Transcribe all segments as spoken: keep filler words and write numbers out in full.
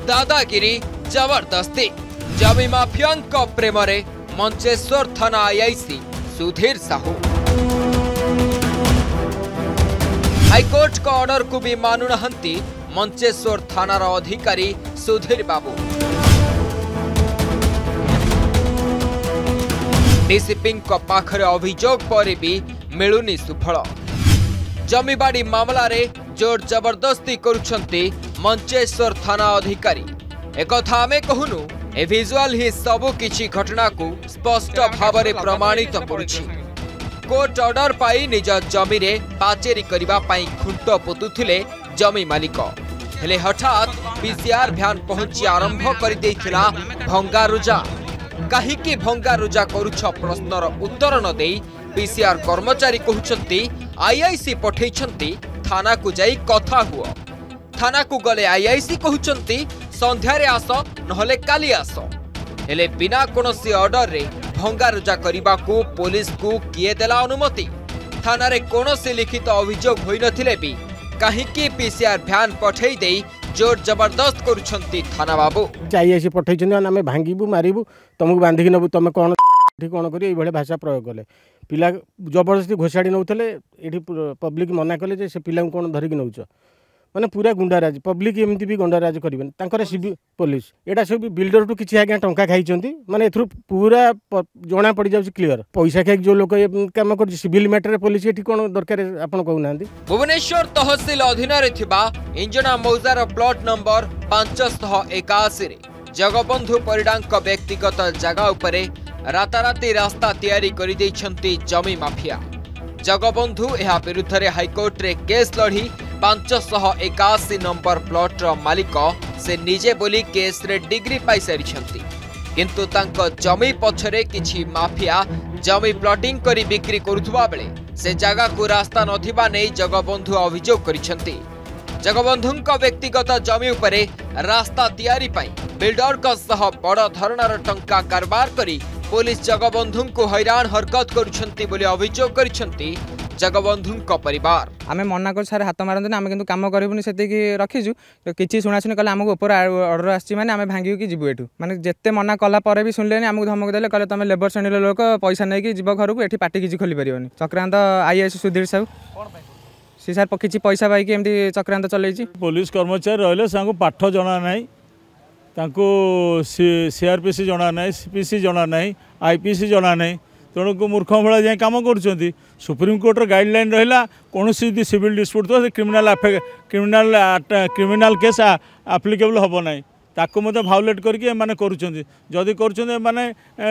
दादागिरी जबरदस्ती जमी माफिया प्रेम रे मंचेश्वर थाना आईआईसी सुधीर साहू हाईकोर्ट का ऑर्डर को भी मानु नहंती मंचेश्वर थानार अधिकारी सुधीर बाबू। डीसीपी पाखरे अभियोग पर भी मिलुनी सुफल। जमीबाड़ी मामला रे जोर जबरदस्ती करुछंती मंचेश्वर थाना अधिकारी। एक कथा आमे कहूनु ए विजुअल ही सबु किछि घटना को स्पष्ट भाव में प्रमाणित करुछि। कोर्ट ऑर्डर पाई निज जमी रे पाचेरी करिबा पाई खुंट पोतुथिले जमी मालिक हेले हठात पीसीआर भ्यान पहुंची आरंभ कर देइथिला भंगारुजा। काहीकि भंगारुजा करुछ प्रश्नर उत्तर न देई पीसीआर कर्मचारी कहउछंती आईआईसी पठेइछंती थाना को जाई कथा हुआ। थाना को गले आईआईसी कहउछंती संध्यारे आस नहले काली आस। हेले बिना कोनोसी ऑर्डर रे भंगारुजा करिबा को पुलिस को किए देला अनुमति। थाना रे कोनोसी लिखित अभियोग होई नथिले भी काहीकि पीसीआर भ्यान पठेई देई जोर जबरदस्त करुछंती थाना बाबू। आईआईसी पठेइछंती आमे भांगीबू मारिबू तुमको बांधिकी नबू तुम कौन कौन कर ये भाषा प्रयोग कले पिला जबरदस्ती घोषाड़ी नौले ये पब्लिक मना कले जे से पिला कौन धरिकी नौच माने पूरा गुंडाराज पब्लिक एमती भी गुंडाराज करें तांकर सिविल पुलिस एटा सब बिल्डर टू किसी आज्ञा टंका खाई माने एथरु पूरा जना पड़ जाउछि क्लियर पैसा खाई जो लोक काम कर सिविल मैटर पुलिस एठी कोन दरकार आपन कहू भुवनेश्वर तहसील अधीन रे थिबा इंजना मौजार प्लॉट नंबर पाँच सौ इक्यासी रे जगबंधु परिडांक व्यक्तिगत जगह उपरे राताराती रास्ता तैयारी करि दैछंती जमी माफिया। जगबंधु एहा विरुद्ध रे हाईकोर्ट रे केस लढ़ी पाँच सौ इक्यासी नंबर प्लॉट रो मालिक से निजे बोली केस रे डिग्री पाई सारिछंती किंतु तांको जमी पछरे किछि माफिया जमी प्लॉटिंग करी बिक्री करुथुबा बेले से जगह को रास्ता नथिबा नै जगबंधु अभियोग करिछंती। जगबंधुंक व्यक्तिगत जमी उपरे रास्ता तैयारी पाई बिल्डर का सह बड़ धरणार टंका कारबार करी पुलिस जगबंधु को हैरान हरकत करुछंती बोली अभियोग करिछंती जगबंधुंक परिवार। आमे मना कर सारे हाथ मारंत आमे किंतु काम करबुनी सेति रखिजु किछि सुनासुनी कले हमको ऊपर ऑर्डर आछि माने आमे भांगी कि जिबु एठु माने जेते मना कला परे भी सुनलेनी हमको धमक देले कले तमे लेबर श्रेणी लोक पैसा नै कि जीव घर को एठी पार्टी किछि खोली परिबनी। चक्रांत आईआईसी सुधीर साहू कोन पाई सी सर किछि पैसा पाई कि एमती चक्रांत चलैछि पुलिस कर्मचारी रहले सांगु पाठ जणा नै तांको सीआरपीसी जणा नै सीपीसी जणा नै आईपीसी जणा नै तेणु को मूर्ख भाया जाए कम कर सुप्रीम कोर्टर गाइडलाइन रहा कौन सिविल डिस्प्यूट तो criminal criminal criminal case applicable हम ना ताको मत भायोलेट करके माने करुछंती जदि करुछंती माने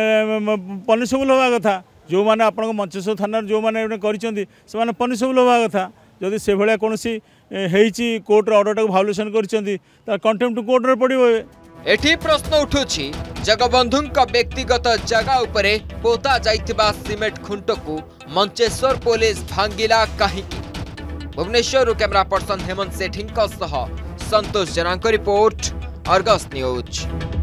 पनिशेबल होवा कथा जो माने आपन मंचेश्वर थाना जो माने करिछंती से माने पनिशेबल होवा कथा जदि से भलिया कोनसी हेइची कोर्ट ऑर्डर को भायोलेशन करिछंती त कंटेम्प्ट कोर्ट रे पड़िबो। एठी प्रश्न उठुछि जगबंधुंक व्यक्तिगत जगह उपरे पोता जाइथिबा सिमेंट खुंट को मंचेश्वर पुलिस भांगिला काहीकि। भुवनेश्वर कैमरा पर्सन हेमंत सेठींक सह संतोष जनांक रिपोर्ट अर्गस न्यूज।